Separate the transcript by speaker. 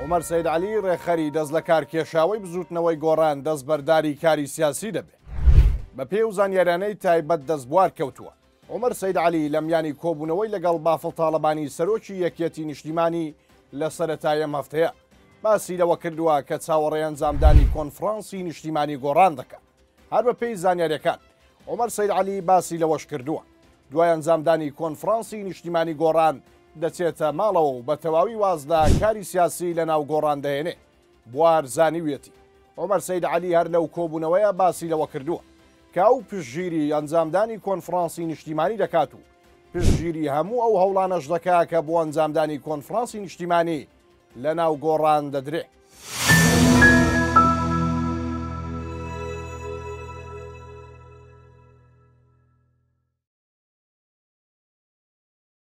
Speaker 1: عومەر سەید عەلی ڕێخەری دەست لە کارکێشاوەی بزوتنەوەی گۆڕان دەست بەرداری کاری سیاسی دەبێت. بە پێی و زانیاریانەی تایبەت دەستبوار کەوتووە. عومەر سەید عەلی لە میانی کۆبوونەوەی لەگەڵ بافڵ تاڵەبانی سەرۆکی یەکێتی نیشتیمانی لە سەرەتای ئەم هەفتەیە باسی لەوە کردووە کە چاوەڕێی ئەنجامدانی کۆنفرانسی نیشتیمانی گۆڕان دەکات. هەر بە پێی زانیاریەکان عومەر سەید عەلی باسی لەوەش کردووە دوای ئەنجامدانی کۆنفرانسی نیشتیمانی گۆڕان دەچێتە ماڵەوە و بە تەواوی وازدا کاری سیاسی لە ناو گۆڕان دەهێنێ. بوار زانیویەتی عومەر سەید عەلی هەر لەو کۆبوونەوەیە باسی لەوە کردووە کە ئەو پشتگیری ئەنجامدانی کۆنفرانسی نیشتیمانی دەکات و پشتگیری هەموو ئەو هەوڵانەش دەکات کە بۆ ئەنجامدانی کۆنفرانسی نیشتیمانی لە ناو گۆڕان دەدرێت.